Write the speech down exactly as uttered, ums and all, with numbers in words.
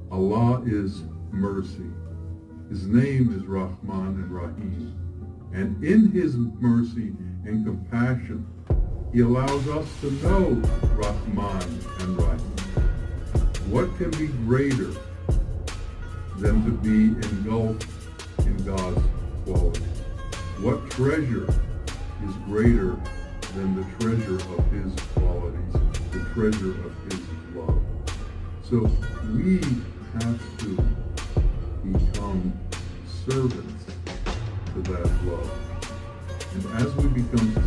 Allah is mercy. His name is Rahman and Rahim. And in His mercy and compassion, He allows us to know Rahman and Rahim. What can be greater than to be engulfed in God's quality? What treasure is greater than the treasure of His qualities, the treasure of His love? So we have to become servants to that love. And as we become